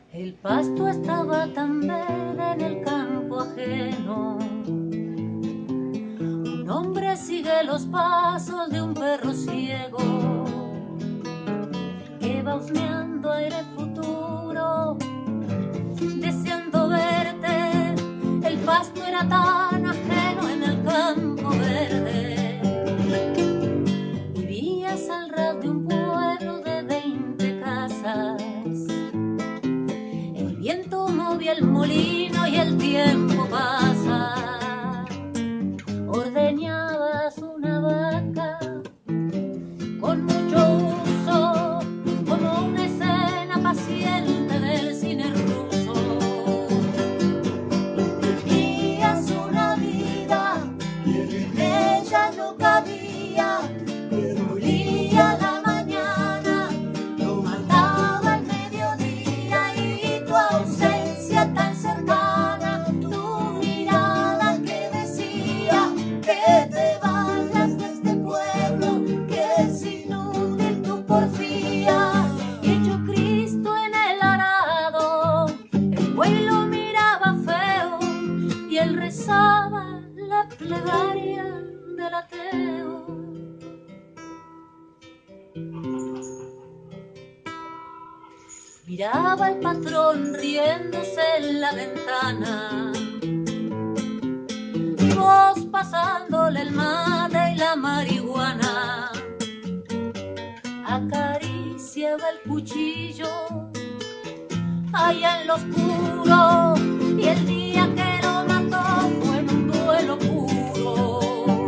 El pasto estaba tan verde en el campo ajeno. Un hombre sigue los pasos de un perro ciego que va husmeando aire futuro, deseando verte. El pasto era tan ajeno en el campo verde. Vivías al ras de un pueblo de 20 casas. El viento movía el molino y el tiempo pasa. Ordeñabas una vaca con mucho uso, como una escena paciente del cine ruso. Tenías una vida y en ella no cabía, pero olía la mañana, lo mataba el mediodía y tu ausencia tan cercana, tu mirada que decía que te vayas de este pueblo, que es inútil tu porfía. Y hecho Cristo en el arado, el pueblo miraba feo y él rezaba la plegaria del ateo. Miraba al patrón riéndose en la ventana y vos pasándole el mate y la marihuana. Acariciaba el cuchillo allá en lo oscuro y el día que lo mató fue en un duelo puro.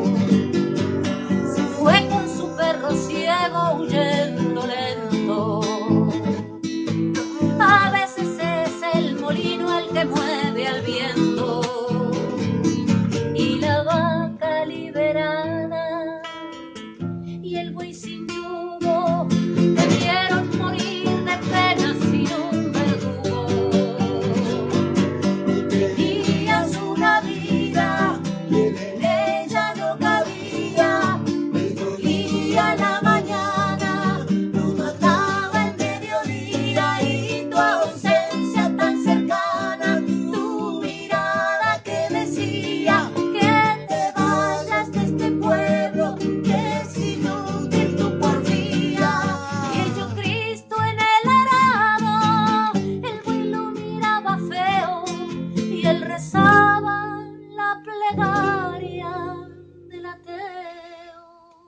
Se fue con su perro ciego huyendo lento. A veces es el molino el que mueve al viento y la vaca liberada y el buey sin yugo debieron morir de pena sin un verdugo. Tenías una vida y en ella no cabía, me dolía la mañana, no mataba el mediodía y tu ausencia tan cercana, tu mirada que decía que te vayas de este pueblo, que es inútil tu porfía. Y hecho Cristo en el arado, el buey lo miraba feo y él rezaba la plegaria del ateo.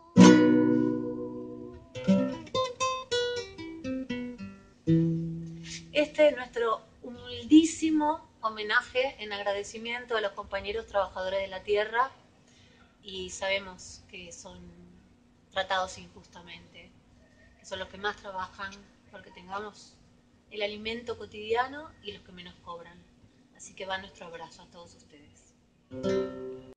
Este es nuestro humildísimo homenaje en agradecimiento a los compañeros trabajadores de la tierra, y sabemos que son tratados injustamente, que son los que más trabajan porque tengamos el alimento cotidiano y los que menos cobran. Así que va nuestro abrazo a todos ustedes.